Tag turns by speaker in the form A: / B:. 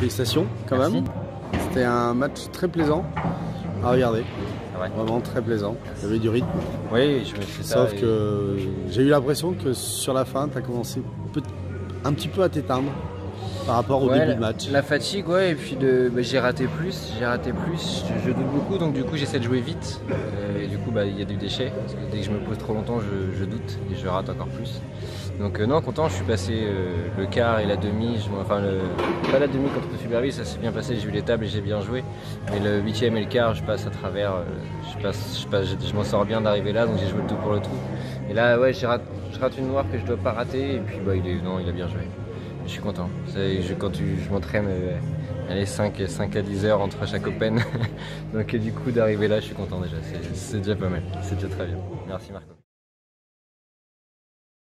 A: félicitations quand
B: Merci.
A: même. C'était un match très plaisant à regarder.
B: Ouais.
A: Vraiment très plaisant. Il y avait du rythme.
B: Oui, je me suis
A: Sauf que j'ai eu l'impression que sur la fin, tu as commencé un petit peu à t'éteindre par rapport au début de match.
B: La fatigue, ouais, et puis j'ai raté plus, je doute beaucoup, donc du coup j'essaie de jouer vite, et du coup il y a du déchet, parce que dès que je me pose trop longtemps, je doute, et je rate encore plus. Donc non, content, je suis passé le quart et la demi, pas la demi contre Superville, ça s'est bien passé, j'ai eu les tables et j'ai bien joué, mais le 8e et le quart, je passe à travers, je m'en sors bien d'arriver là, donc j'ai joué le tout pour le tout. Et là, ouais, je rate une noire que je dois pas rater, et puis il a bien joué. Je suis content. Quand je m'entraîne 5 à 10 heures entre chaque Open, donc du coup d'arriver là, je suis content déjà. C'est déjà pas mal, c'est déjà très bien. Merci Marco.